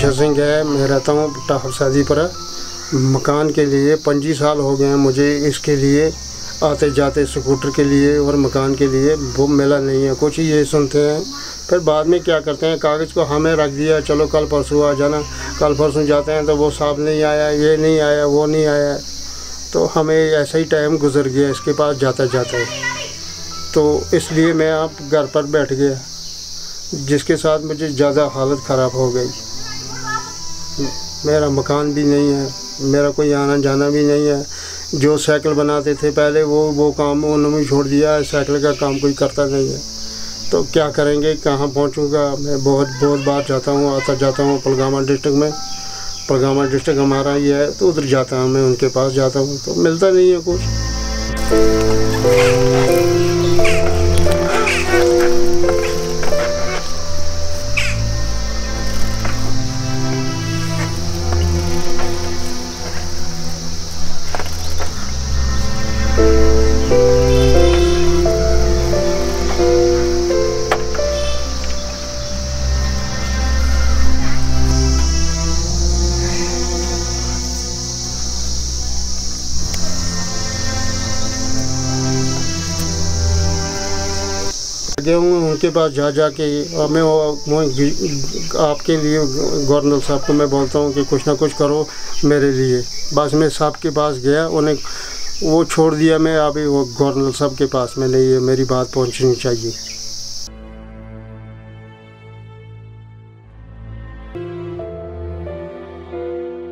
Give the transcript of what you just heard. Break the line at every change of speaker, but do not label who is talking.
ईशा सिंह है। मैं रहता हूँ टाहर शादीपुरा। मकान के लिए 25 साल हो गए हैं मुझे, इसके लिए आते जाते स्कूटर के लिए और मकान के लिए वो मिला नहीं है। कुछ ये सुनते हैं, फिर बाद में क्या करते हैं, कागज़ को हमें रख दिया, चलो कल परसों आ जाना। कल परसों जाते हैं तो वो साहब नहीं आया, ये नहीं आया, वो नहीं आया, तो हमें ऐसा ही टाइम गुजर गया इसके पास जाता जाता है। तो इसलिए मैं आप घर पर बैठ गया, जिसके साथ मुझे ज़्यादा हालत ख़राब हो गई। मेरा मकान भी नहीं है, मेरा कोई आना जाना भी नहीं है। जो साइकिल बनाते थे पहले वो काम उन्होंने छोड़ दिया है, साइकिल का काम कोई करता नहीं है। तो क्या करेंगे, कहाँ पहुँचूँगा। मैं बहुत बार जाता हूँ, आता जाता हूँ पलगामा डिस्ट्रिक्ट में। पलगामा डिस्ट्रिक्ट हमारा ही है, तो उधर जाता हूँ, मैं उनके पास जाता हूँ तो मिलता नहीं है कुछ। गया हूँ उनके पास जा के। और मैं आपके लिए गवर्नर साहब को मैं बोलता हूँ कि कुछ ना कुछ करो मेरे लिए। बस मैं साहब के पास गया, उन्हें वो छोड़ दिया। मैं अभी वो गवर्नर साहब के पास में नहीं है, मेरी बात पहुँचनी चाहिए।